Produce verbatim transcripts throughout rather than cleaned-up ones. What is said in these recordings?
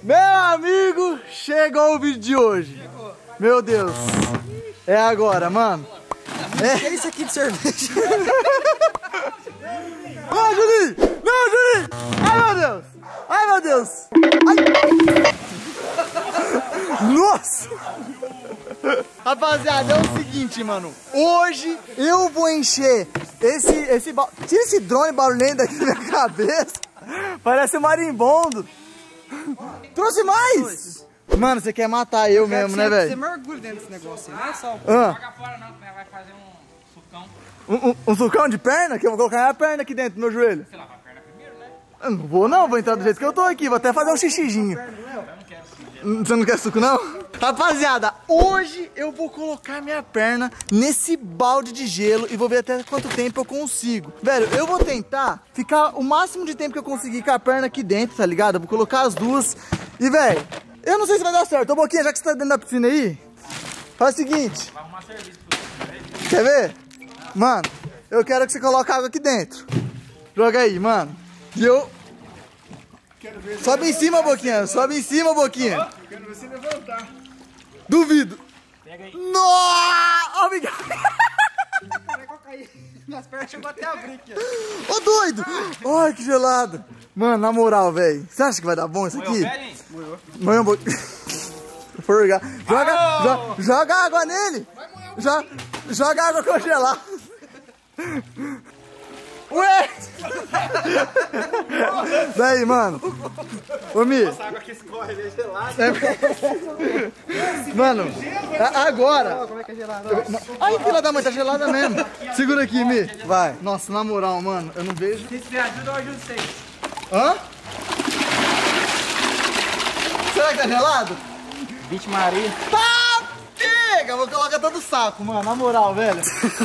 Meu amigo, chegou o vídeo de hoje. Chegou. Meu Deus. É agora, mano. É que é isso aqui de cerveja? Não, Julinho! Não, Julinho! Ai, meu Deus! Ai, meu Deus! Ai. Nossa! Rapaziada, é o seguinte, mano. Hoje eu vou encher esse... esse ba... Tira esse drone barulhento daqui da minha cabeça. Parece um marimbondo. Trouxe mais? Mano, você quer matar eu, eu mesmo, né, velho? Você mergulha dentro desse negócio aí, não é só... Ah. Joga fora não, vai fazer um sucão. Um, um, um sucão de perna? Que eu vou colocar minha perna aqui dentro do meu joelho. Você lava a perna primeiro, né? Eu não vou não, vou entrar do jeito que eu tô aqui. Vou até fazer um xixizinho. Você não quer suco, não? Rapaziada, hoje eu vou colocar minha perna nesse balde de gelo e vou ver até quanto tempo eu consigo. Velho, eu vou tentar ficar o máximo de tempo que eu conseguir com a perna aqui dentro, tá ligado? Eu vou colocar as duas. E, velho, eu não sei se vai dar certo. Ô, Boquinha, já que você tá dentro da piscina aí, faz o seguinte. Vai arrumar serviço pra você. Quer ver? Mano, eu quero que você coloque água aqui dentro. Joga aí, mano. E eu... Sobe em cima, Boquinha. Sobe em cima, Boquinha. Eu quero ver você levantar. Duvido. Pega aí. Nossa! Obrigado. Caraca, eu caí. Minhas pernas chegou até a abrir aqui. Ô, doido. Ai, que gelado. Mano, na moral, velho. Você acha que vai dar bom isso aqui? Moeu um pouquinho. Joga, joga, joga água nele. Joga, joga água congelada. Ué! Daí, mano. Ô, Mi. Essa água que escorre, é gelada. Mano, a- agora. Como é que é gelada? Ai, filha da mãe, tá gelada mesmo. Segura aqui, Mi. Vai. Nossa, na moral, mano, eu não vejo. Se você ajuda, eu ajudo vocês. Hã? Será que tá gelado? Vixe Maria. Tá, pega! Vou colocar todo o saco, mano, na moral, velho.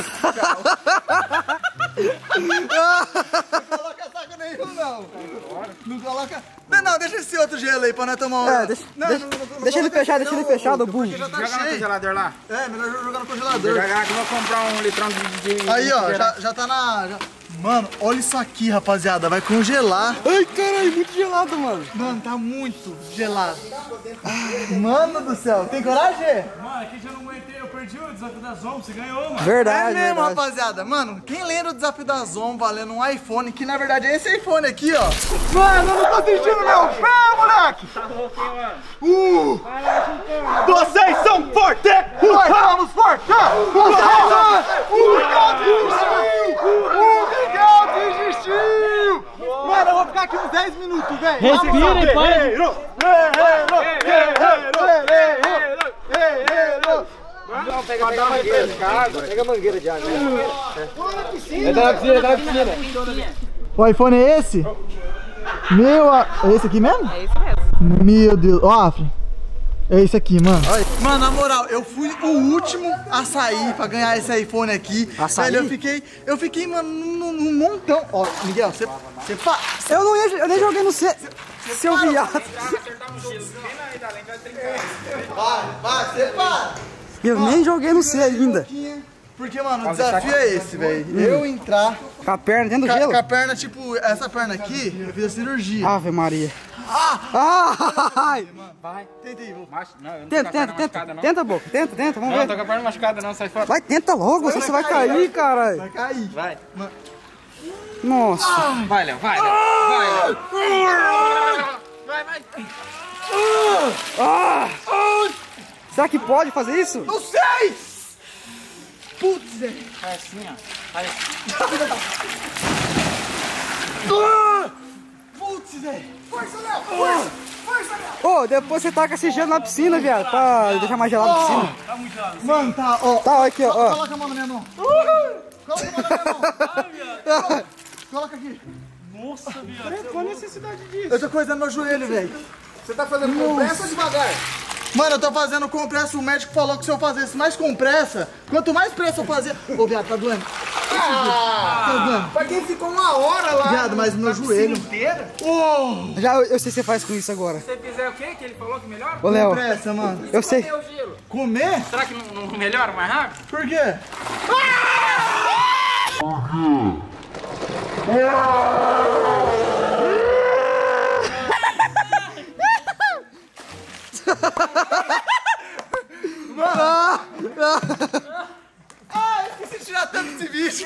Não coloca saco nenhum, não. Não coloca... Não, não, deixa esse outro gelo aí pra nós tomar um... É, deixa, não, deixa, não, não, não deixa ele coloca fechado, aqui, deixa ele não, fechado, porque burro. já tá Joga no cheio. congelador lá. É, melhor jogar no congelador. Jogar que eu vou comprar um litrão de... de Aí, ó, de- já, já tá na... já- Mano, olha isso aqui, rapaziada, vai congelar. Ai, caralho, muito gelado, mano. Mano, tá muito gelado. Mano do céu, tem coragem? Mano, aqui já não aguentei, eu perdi o desafio da Zom, você ganhou, mano. Verdade, É mesmo, verdade. rapaziada. Mano, quem lembra o desafio da Zom valendo um iPhone, que na verdade é esse iPhone aqui, ó. Mano, eu não tô sentindo meu pé, moleque! Tá louco, hein, mano? Uh! Vai lá, Chicão. Vocês são fortes! Nós somos fortes! Vocês são... O Miguel desistiu! O Miguel desistiu! Mano, eu vou ficar aqui uns dez minutos, velho. Respira e para. Guerreiro! Guerreiro! Guerreiro! Guerreiro! Não, pega a mangueira de água. Pega a mangueira de água. Entra na piscina, entra na piscina. O iPhone é esse? Meu, a- é esse aqui mesmo? É isso mesmo. Meu Deus, ó, Afri. É esse aqui, mano. Mano, na moral, eu fui o último a sair pra ganhar esse iPhone aqui. A sair? Velho, eu fiquei, eu fiquei, mano, num, num montão. Ó, Miguel, você, você fa... Eu não ia, eu nem joguei no C. Seu viado. Acertar um gelo. Vem aí, Dalém, vai trincar. Vai, vai, você para. Eu nem joguei no C ainda. Porque, mano, o desafio é esse, velho. Eu entrar Com a perna dentro do com gelo? a, com a perna, tipo, essa perna aqui, eu fiz a cirurgia. Ave Maria. Ah! Ai! Vai. Tenta aí, vou. Macho, não, eu não Tenta, tô com a tenta, perna tenta. machucada, não. Tenta, boca. Tenta, tenta. Vamos Não, tô ver. com a perna machucada, não, sai fora. Vai, tenta logo, senão você vai cair, caralho. Vai cair. Vai. Nossa. Vai, Léo, vai, Léo. Vai, Léo. Vai, vai. Ah! Será que pode fazer isso? Não sei! Putz, velho. Vai assim, ó. Vai. Ah! Putz, velho. Força, Léo. Força. Força, Léo. Ô, depois você taca esse gelo na piscina, viado. Pra deixar mais gelado a piscina. Tá muito gelado. Mano, tá, ó. Tá, olha aqui, ó. ó. Coloca a mão na minha mão. Coloca a mão na minha mão. Coloca aqui. Nossa, viado. Qual a necessidade disso? Eu tô coisando meu joelho, velho. Você tá fazendo compressa ou devagar? Mano, eu tô fazendo compressa. O médico falou que se eu fazesse mais compressa, quanto mais pressa eu fazer... Ô, viado, tá doendo. Tá doendo. Pra quem ficou uma hora lá. Viado, mas meu joelho... Inteira? Oh, Já eu, eu sei o que você faz com isso agora. Se você fizer o quê que ele falou que melhora? Ô, Léo, compressa, mano. eu sei. Comer o gelo. Comer? Será que não, não melhora mais rápido? Por quê? Mano! Ah, esqueci de tirar tanto desse bicho!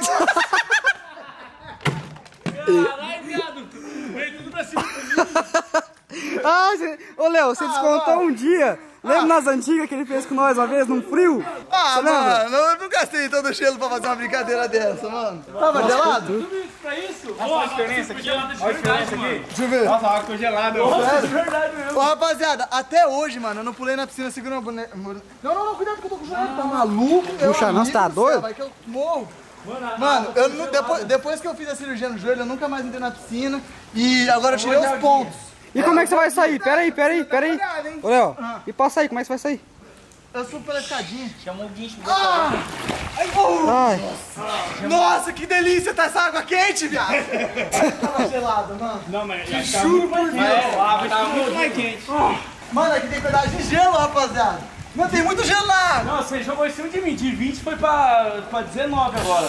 Caralho, viado! Veio tudo pra cima comigo! Ah, você... Ô, Léo, você descontou um dia. Lembra nas antigas que ele fez com nós uma vez, num frio? Ah, Você lembra? mano, eu não gastei todo o gelo pra fazer uma brincadeira dessa, mano. Tava gelado? Tudo isso pra isso? Olha a diferença aqui, olha a diferença aqui. Deixa eu ver. Nossa, a água ficou gelada. Nossa, de verdade mesmo. Ô, rapaziada, até hoje, mano, eu não pulei na piscina segurando a boneca. Não, não, não, cuidado que eu tô com o joelho, tá maluco? Puxa, não, você tá doido? Vai que eu morro. Mano, eu não- depois, depois que eu fiz a cirurgia no joelho, eu nunca mais entrei na piscina e agora eu tirei os pontos. E como é que você vai sair? Pera aí, pera aí, pera aí. Olhada, hein? Ô, Léo, Ah. e pra sair, como é que você vai sair? Eu subo pela escadinha. Chamou o guincho. Ah! Ai, oh! Ai, Nossa, que delícia tá essa água quente, viado! Tava gelada, mano. Não, mas já Juro por Deus. É, a água tava muito mais quente. Mano, aqui tem pedaço de gelo, rapaziada. Não tem muito gelo na água. Não, você jogou em cima de mim. De vinte foi pra, pra dezenove agora.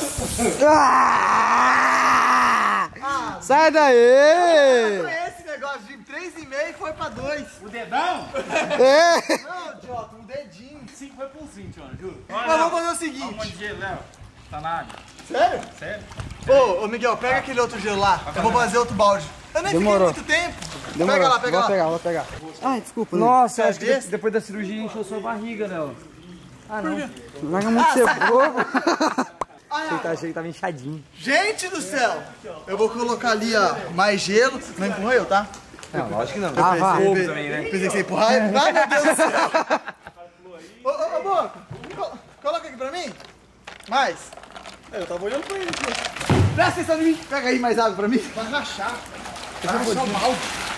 Ah! Ah, Sai daí! esse negócio de três e meio foi pra dois. O dedão? É. Não, idiota, um dedinho. cinco foi pra uns vinte, mano, juro. Mas vamos fazer o Olha um seguinte. monte de gelo, Léo. Tá na água. Sério? Sério? Ô, ô Miguel, pega aquele outro gelo lá. Eu vou fazer outro balde. Eu nem Demorou. fiquei muito tempo. Demorou. Pega lá, pega vou lá. pegar, vou pegar. Ai, desculpa. Nossa, acho que de- depois da cirurgia encheu sua barriga, Léo. Ah, não. Larga muito ser bobo. Ah, Achei que tava inchadinho. gente do céu. Eu vou colocar ali, ó, mais gelo. Não empurra eu, tá? Não, lógico que não. Eu Ah, pensei, vá. eu pensei, também, né? Pensei que você ia empurrar. Ai, meu Deus do céu. Ô, ô, ô, Boca, co- coloca aqui pra mim. Mais. Eu tava olhando pra ele aqui. Presta atenção em mim. Pega aí mais água pra mim. Vai rachar. Vai rachar o balde.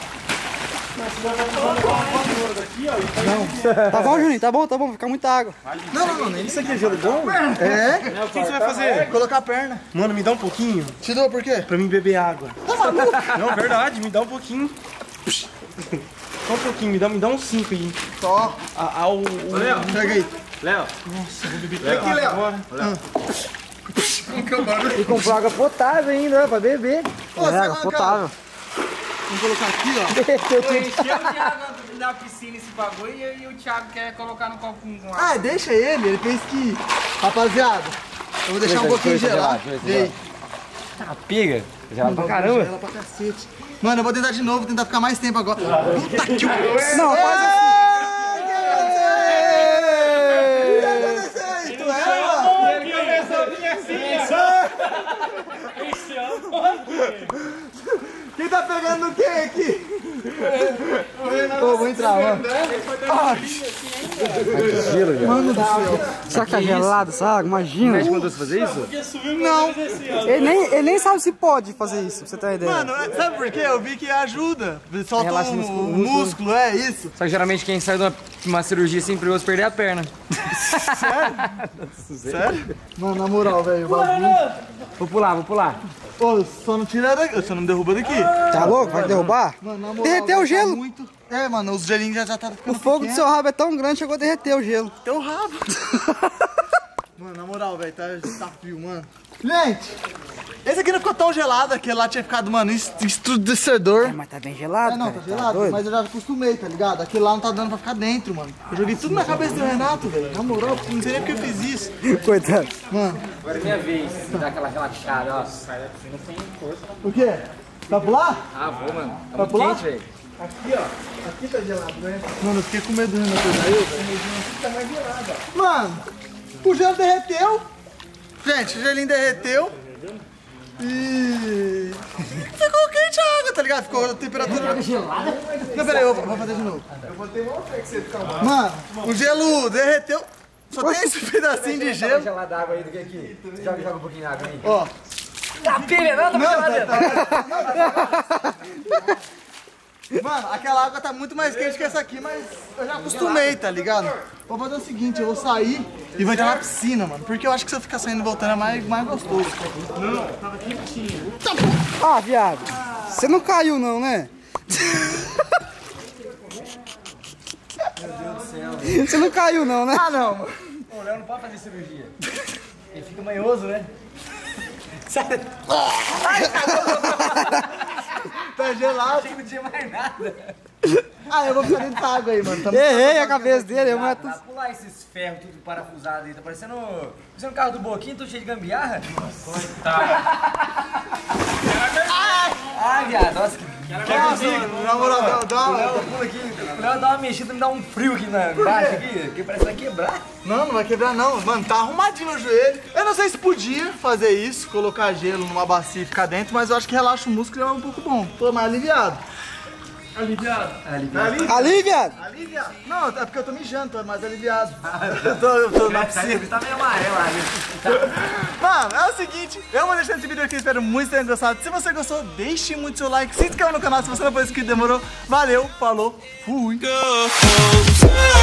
Tá bom, Juninho, tá bom, tá bom, vai ficar muita água. Não, não, não. Nem Isso aqui é gelo bom? É? O que você vai fazer? Colocar a perna. Mano, me dá um pouquinho Te dou por quê? pra mim beber água. Não, verdade, me dá um pouquinho. Só um pouquinho, me dá, me dá uns cinco aí. Só. A, ao, o... Pega aí. Léo. Aqui, Léo. E comprou água potável ainda, pra beber. Ô, É, você água não, potável. Vamos colocar aqui, ó. Derreteu tudo. Encheu de água na piscina esse bagulho e, e o Thiago quer colocar no copo com água. Ah, deixa ele. Ele pensa que... Rapaziada, eu vou deixar um pouquinho gelado. Ei. Ah, pega. Gelado pra caramba. Gela pra cacete. Mano, eu vou tentar de novo, tentar ficar mais tempo agora. Puta que pariu. Não, faz assim. Tu é, mano? Ele começou a vir assim, Quem tá pegando o quê aqui? Ô, vou entrar, mano. Mano do céu. Será que tá gelado essa água? Imagina. mandou você fazer isso? Não. Ele nem, ele nem sabe se pode fazer isso, pra você ter uma ideia. Mano, sabe por quê? Eu vi que ajuda. Solta Relaxa o o músculo, músculo, músculo, é isso. Só que geralmente quem sai de uma, uma cirurgia assim, perigoso perder a perna. Sério? Mano, na moral, velho. o bagulho- Vou pular, vou pular. Ô, só não tira daqui, só não derruba daqui. Tá louco? Vai derrubar? Mano, na moral, Derreteu o vai tá gelo. muito... É, mano, os gelinhos já, já tá O ficando fogo do pequeno. seu rabo é tão grande, chegou a derreter o gelo. Teu rabo. Mano, na moral, velho, tá, tá frio, mano. Gente, esse aqui não ficou tão gelado, aquele lá tinha ficado, mano, estrudecedor. Mas tá bem gelado, É, não, cara. tá gelado, doido? mas eu já acostumei, tá ligado? Aquele lá não tá dando pra ficar dentro, mano. Eu joguei tudo na cabeça do Renato, velho. Na moral, não sei nem porque eu fiz isso. Coitado. Mano, Agora é minha vez, dá aquela relaxada, ó. o quê? Vai pular? Ah, vou, mano. Tá Vai muito pular? quente, velho. Aqui, ó. Aqui tá gelado, né? Mano, eu fiquei com medo do Renato pegar eu, velho. Aqui tá mais gelado, ó. Mano, o gelo derreteu. Gente, o gelinho derreteu. E... ficou quente a água, tá ligado? Ficou a temperatura... Não, peraí, eu vou fazer de novo. Eu botei mal pra que você ficar mal. Mano, o gelo derreteu. Só tem esse pedacinho de gelo. Gelada da água aí do que aqui. Joga, joga um pouquinho de água aí. Ó. Tá pilha, não, tá Não, gelada. tá, tá. Mano, aquela água tá muito mais quente que essa aqui, mas eu já acostumei, tá ligado? Vou fazer o seguinte, eu vou sair e vou entrar na piscina, mano. Porque eu acho que se eu ficar saindo e voltando é mais, mais gostoso. Não, tava quentinho. Ah, viado. Você não caiu não, né? Você não caiu não, né? Ah, não, mano. O Léo não pode fazer cirurgia. Ele fica manhoso, né? Tá gelado. Achei que não tinha mais nada. Ah, eu vou ficar dentro da água aí, mano. Tamo... Errei a cabeça dele, eu mato. Dá pra pular esses ferros tudo parafusados aí. Tá parecendo, parecendo um carro do Boquinho, tudo cheio de gambiarra. Ah, viado, nossa, que... Na moral, dá, dá, O Léo pula aqui, o Léo dá uma mexida, me dá um frio aqui na baixo, aqui, que parece que vai quebrar. Não, não vai quebrar não. Mano, tá arrumadinho no joelho. Eu não sei se podia fazer isso, colocar gelo numa bacia e ficar dentro, mas eu acho que relaxa o músculo e é um pouco bom. Tô mais aliviado. Aliviado. Aliviado? Ali, viado. Aliviado? Não, é porque eu tô mijando, tô mais aliviado. Eu tô, eu tô na piscina. Tá meio amarelo ali. Mano, é o seguinte, eu vou deixar esse vídeo aqui, espero muito que tenham gostado. Se você gostou, deixe muito seu like, se inscreva no canal se você não for inscrito, demorou. Valeu, falou, fui.